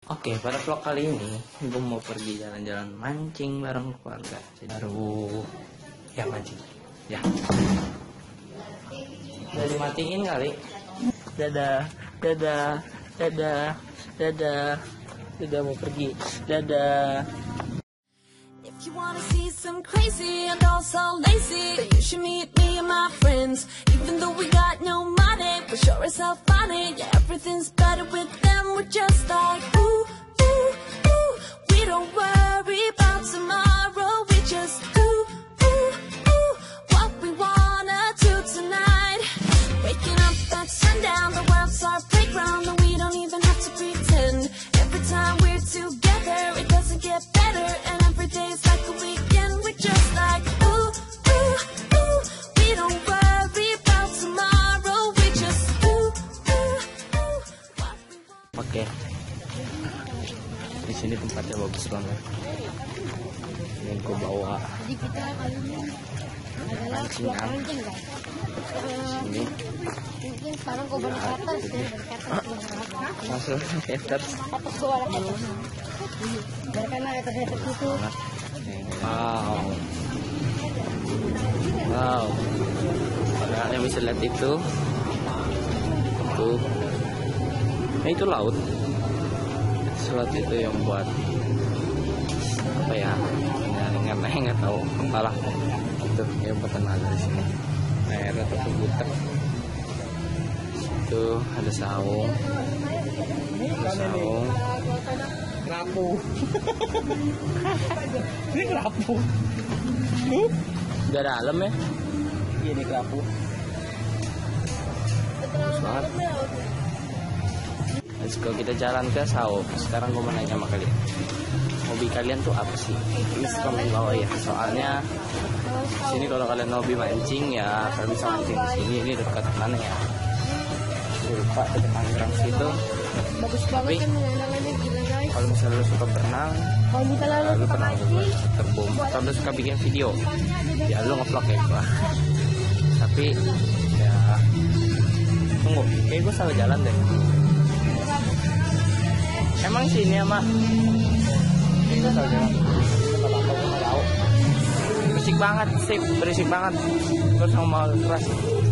Oke, pada vlog kali ini gue mau pergi jalan-jalan mancing bareng keluarga. Baru ya mancing. Ya. Udah dimatiin kali. Dadah, dadah, dadah, dadah. Dadah mau pergi. Dadah. If you wanna see some crazy and also lazy, then you should meet me and my friends. Even though we got no money, we sure as hell funny. Yeah, everything's better with them. We're just like ooh, ooh, ooh. We don't worry about tomorrow. We just ooh, ooh, ooh. What we wanna do tonight. Waking up at sundown, the world's our playground, and we don't even have to pretend. Every time we're together, it doesn't get better, and every day's like a weekend. We're just like ooh, ooh, ooh. We don't worry about tomorrow. We just ooh, ooh, ooh. What we want. Oke. Di sini tempatnya bagus banget. Ini gue bawa Jadi kita kali ini adalah vlog mancing guys. ini Mungkin sekarang kau balik ke atas ya, balik ke atas. langsung haters. Atas gua ada atas. Biar karena atas itu. Wow. Wow. Kalian bisa lihat itu. Tuh. Nah, itu laut. Laut itu yang buat apa ya? Nggak tahu apalah. Itu yang buat tenaga di sini. Air atau kebutek. Itu ada saung. Saung. Kerapu. Ini kerapu. Udah dalam ya? Iya, ini kerapu. Bagus banget. Let's go, kita jalan ke saung. Sekarang gue mau nanya sama kalian, hobi kalian tuh apa sih? Tulis komen bawah ya. Soalnya sini kalau kalian hobi mancing ya kalian bisa mancing di sini. Ini dekat mana ya? Lupa, dekat Tangerang situ. Bagus Tapi banget kan pemandangannya gila guys. kalau misalnya lu suka berenang, Kalau misalnya lu lu suka pernah mancing, terbom. Atau lu suka bikin video, ya lu ngevlog kayak gua. Tapi ya tunggu, kayak gua salah jalan deh. Emang sini ya mak? Kayak gua salah jalan. Berisik banget sih, berisik banget. Terus mau keras.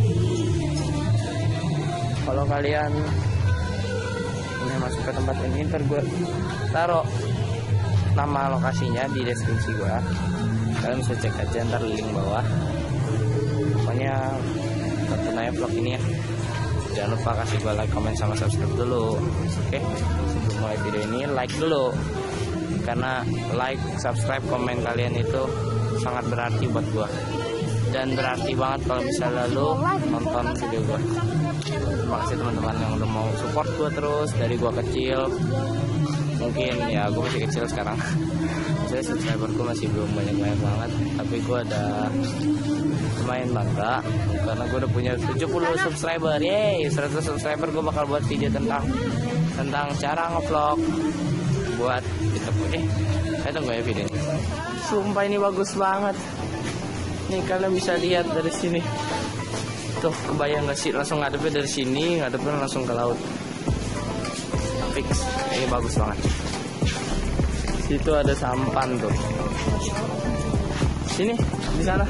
Kalau kalian ini masuk ke tempat ini, ntar gue taruh nama lokasinya di deskripsi gue. Kalian bisa cek aja ntar link bawah. Pokoknya tonton aja vlog ini ya. Jangan lupa kasih gue like, comment, sama subscribe dulu. Oke, sebelum mulai video ini like dulu. Karena like, subscribe, komen kalian itu sangat berarti buat gue. Dan berarti banget kalau misalnya lo nonton video gue. Terima kasih teman-teman yang udah mau support gue terus dari gue kecil. Mungkin ya gue masih kecil sekarang. Jadi subscriber gue masih belum banyak-banyak banget. Tapi gue ada lumayan bangga karena gue udah punya 70 subscriber. Yeay, 100 subscriber gue bakal buat video tentang cara ngevlog buat kita saya tunggu ya video ini. Sumpah ini bagus banget. Nih kalian bisa lihat dari sini. Tuh kebayang gak sih, langsung ngadepnya dari sini, ngadepnya langsung ke laut. Fix, ini bagus banget. Situ ada sampan tuh. Sini, di sana.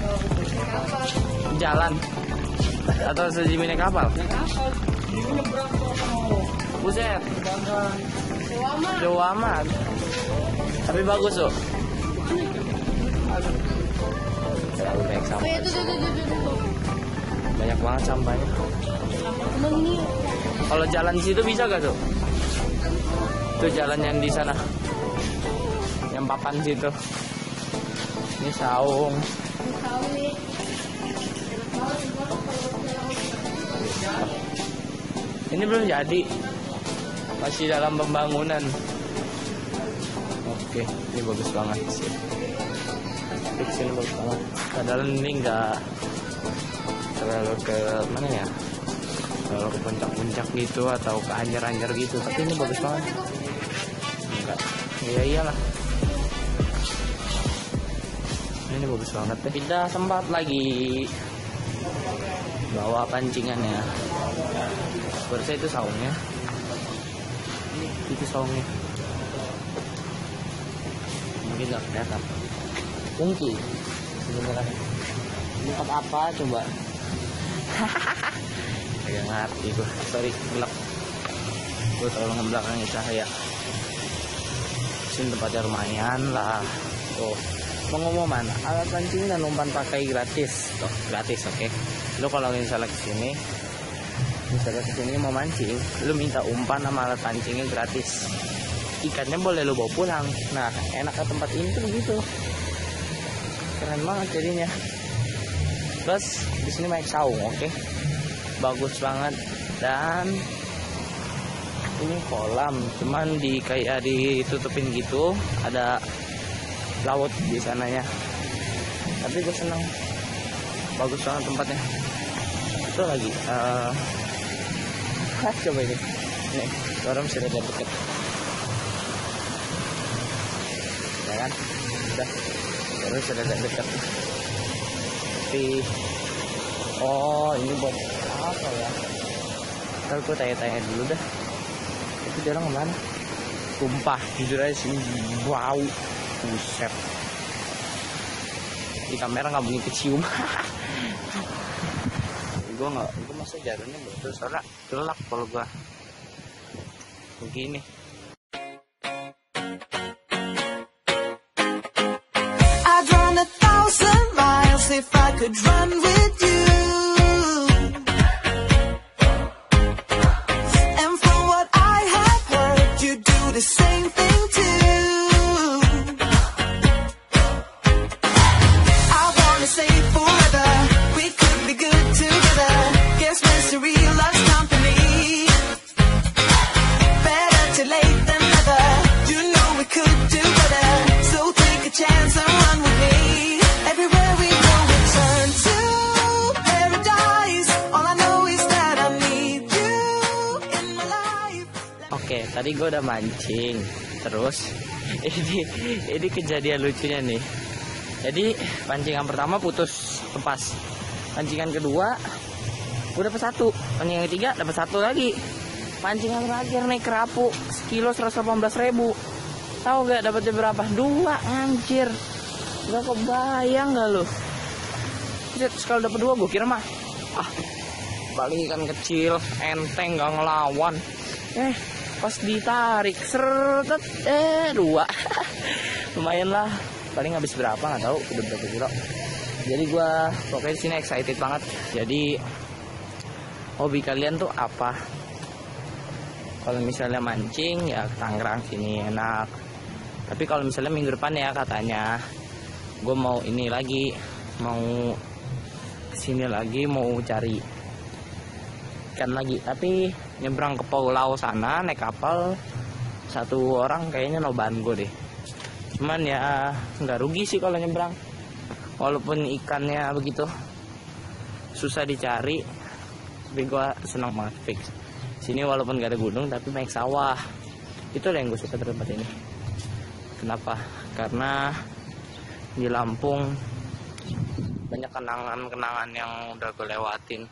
Jalan. Atau sejauh naik kapal. Buset. Jauh amat. Tapi bagus tuh. Terlalu banyak sampah. Banyak banget sampahnya. emang ini Kalau jalan di situ bisa gak tuh? Tuh jalan yang di sana, yang papan situ. Ini saung. tahu nih. Ini belum jadi, masih dalam pembangunan. Oke, ini bagus banget sih. Fix ini bagus banget. Padahal ini nggak terlalu ke mana ya? Terlalu ke puncak-puncak gitu atau ke anjar-anjar gitu. Tapi ini bagus banget. Enggak, ya iyalah. Ini bagus banget deh. Pindah tempat lagi. Bawa pancingannya. Baru saya itu saungnya. itu saungnya. Mungkin nggak kelihatan. Ungki sebenarnya. Tempat apa coba? Agak ngerti gue. Sorry, gelap. Gue terlalu ngebelakangi cahaya. Sini tempatnya lumayan lah. Tuh, pengumuman alat pancing dan umpan pakai gratis. Tuh, gratis, oke. Lu kalau misalnya kesini mau mancing, lu minta umpan sama alat pancingnya gratis. Ikannya boleh lu bawa pulang. Nah, enak ke tempat ini tuh begitu. Keren banget jadinya. Terus di sini banyak saung, oke. Bagus banget. Dan ini kolam, cuman kayak ditutupin gitu, ada laut di sananya. Tapi gue seneng, bagus banget tempatnya. Itu lagi, coba ini, orang sudah deket, ya kan? Orang sudah deket. Tapi, oh ini buat apa ya? Ntar gue tanya-tanya dulu dah. Itu dia orang kemana? Tumpah, jujur aja sini, wow, buset. Di kamera nggak mungkin kecium. Gue masa jarumnya betul, soalnya gelap kalau gue begini. I'd run 1,000 miles if I could run with you. The same thing too. I wanna say forever, we could be good together. Guess misery loves company. Better too late than never. You know we could do better. So take a chance and run with me. Everywhere we go we turn to paradise. All I know is that I need you in my life. Oke, tadi gue udah mancing. Terus ini kejadian lucunya nih. Jadi pancingan pertama putus lepas. Pancingan kedua gue dapet satu. Pancingan ketiga dapet satu lagi. Pancingan terakhir nih kerapu sekilo 118.000. Tahu gak dapetnya berapa? 2, anjir. Gak kebayang gak lu? Sekali dapet 2 gue kira mah paling ikan kecil, enteng gak ngelawan. Pas ditarik seret 2. Lumayan lah, paling habis berapa nggak tahu, udah berapa kilo. Jadi gua pokoknya sini excited banget. Jadi hobi kalian tuh apa? Kalau misalnya mancing ya Tangerang sini enak. Tapi kalau misalnya minggu depan ya katanya gue mau ini lagi, mau kesini lagi, mau cari ikan lagi. Tapi nyebrang ke pulau sana naik kapal 1 orang kayaknya noban gue deh. Cuman ya nggak rugi sih kalau nyebrang, walaupun ikannya begitu susah dicari. Tapi gue senang banget fix sini, walaupun gak ada gunung tapi banyak sawah. Itu yang gue suka dari tempat ini. Kenapa? Karena di Lampung banyak kenangan-kenangan yang udah gue lewatin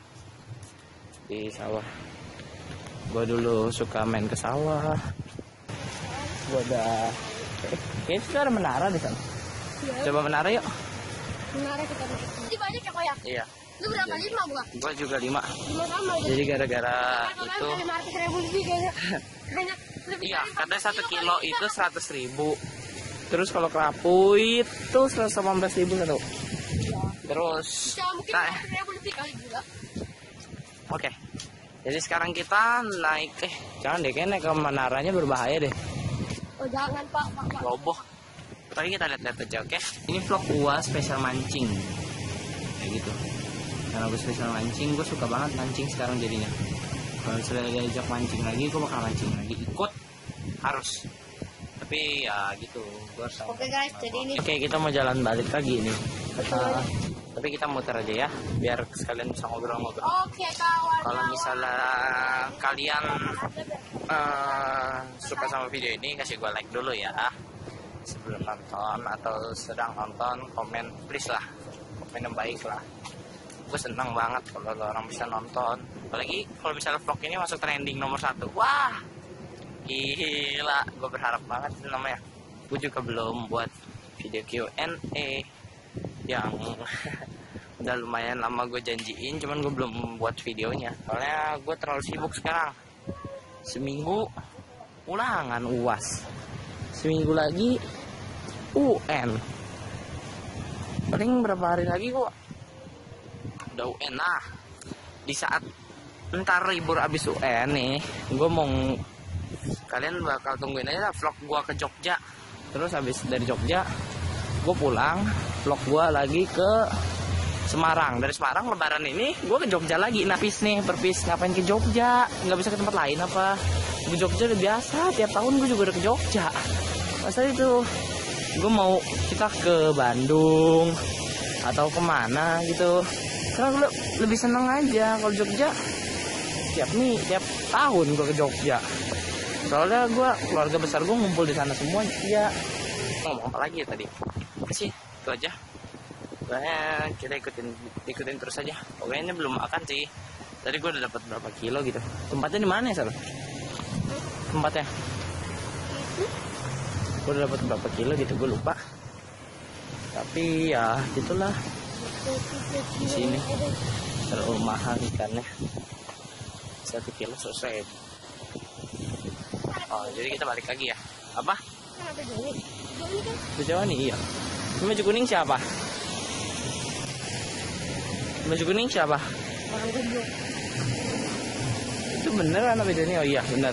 di sawah. Gue dulu suka main ke sawah. Gue udah kayaknya sudah ada menara di sana. Ya. Coba menara yuk. Menara kita naik. Ini banyak ya, Pak ya? Iya. Lu berapa? 5 bukan? Gue juga 5. 5 sama. Jadi gara-gara itu 500.000 lebih kayaknya. Banyak. iya, karena 1 kilo itu 100.000. Terus kalau kerapu itu 118.000 satu. Terus Bisa mungkin 500.000 lebih kali juga. Oke. Jadi sekarang kita naik jangan deh, kayaknya naik ke menaranya berbahaya deh. Oh jangan Pak. Roboh. Tadi kita lihat-lihat aja, oke? Ini vlog gua spesial mancing. Kayak gitu. Karena gue spesial mancing, gue suka banget mancing sekarang jadinya. Kalau sudah diajak mancing lagi, gue bakal mancing lagi. Ikut harus. Tapi ya gitu, gue harus. Oke guys, jadi ini. Oke, kita mau jalan balik lagi nih. Tapi kita muter aja ya, biar sekalian bisa ngobrol-ngobrol. Oke kawan. Kalau misalnya kalian suka sama video ini, kasih gue like dulu ya sebelum nonton, atau sedang nonton, komen please lah, komen yang baik lah. Gue senang banget kalau orang bisa nonton, apalagi kalau misalnya vlog ini masuk trending nomor 1. Wah Gila, gue berharap banget itu namanya. Gue juga belum buat video Q&A yang udah lumayan lama gue janjiin, cuman gue belum buat videonya. Soalnya gue terlalu sibuk sekarang. Seminggu ulangan UAS, seminggu lagi UN. Paling berapa hari lagi gue udah UN. Nah, di saat ntar libur abis UN nih, gue mau, kalian bakal tungguin aja lah vlog gue ke Jogja. Terus habis dari Jogja gue pulang, vlog gue lagi ke Semarang. Dari Semarang lebaran ini gue ke Jogja lagi. Nah pis nih, perpis ngapain ke Jogja? Nggak bisa ke tempat lain apa? Ke Jogja udah biasa, tiap tahun gue juga udah ke Jogja. Masa itu gue mau kita ke Bandung atau kemana gitu. Karena gue lebih seneng aja kalau Jogja. Tiap tahun gue ke Jogja. Soalnya gue, keluarga besar gue ngumpul di sana semua. Ya ngomong apa lagi ya tadi? Sih itu aja. Pokoknya kita ikutin terus aja. Pokoknya ini belum makan sih. Tadi gue udah dapat berapa kilo gitu. Tempatnya di mana ya, Sal? Tempatnya? Gue udah dapat berapa kilo gitu, gue lupa. Tapi ya gitulah. Di sini terlalu mahal ikannya. 1 kilo selesai. Oh, jadi kita balik lagi ya. Apa? Bejauh nih, iya. Ini baju kuning siapa? Baju kuning siapa? Itu bener anak bedanya? Oh iya bener.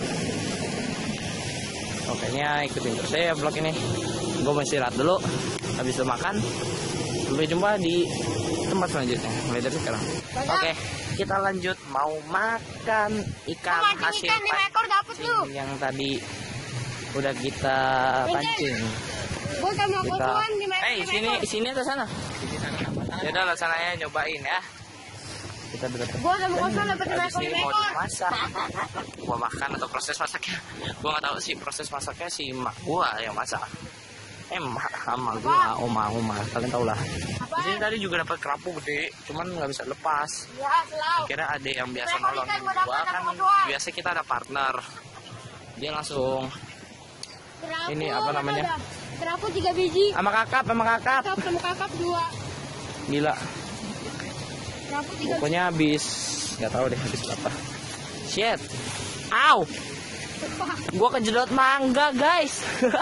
Pokoknya ikutin terus ya vlog ini. Gue mau istirahat dulu. Habis itu makan. Sampai jumpa di tempat selanjutnya. Mulai dari sekarang. Oke, kita lanjut mau makan ikan hasil pancing yang tadi udah kita pancing. Sini atau sana? Ya udah sana ya, nyobain ya. Kita dapat. Ini mau dimasak. Gua makan atau proses masaknya? Gua nggak tahu sih, proses masaknya si mak gua yang masak. Mak sama gua, oma kalian tau lah. Di sini tadi juga dapat kerapu gede, cuman nggak bisa lepas. Akhirnya ada yang biasa nolongin gua, kan biasa kita ada partner. Dia langsung ini apa namanya? Kerapu 3 biji. Sama kakap 2. Gila. Kerapu 3. Pokoknya habis, nggak tahu deh habis berapa. Shit. Au. Gua kejedot mangga, guys.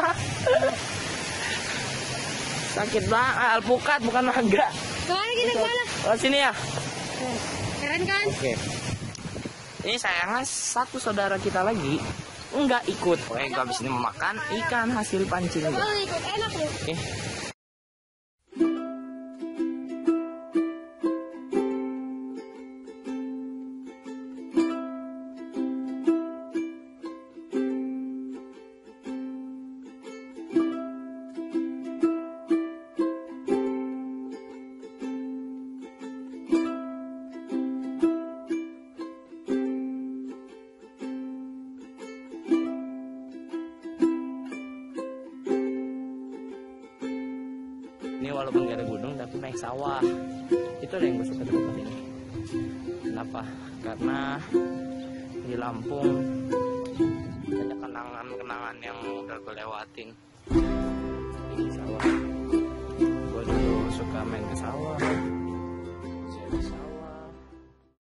Sakit banget, alpukat bukan mangga. Kemana kita kemana? Oh, sini ya. Keren kan? Oke. Ini sayangnya satu saudara kita lagi enggak ikut. Oke, gua habis ini mau makan ikan hasil pancing. Kalau ikut enak loh. Oke. Ini walaupun gak ada gunung tapi naik sawah. Itu yang gue suka tempat ini. Kenapa? Karena di Lampung banyak kenangan-kenangan yang udah gue lewatin di sawah. Gue dulu suka main ke sawah.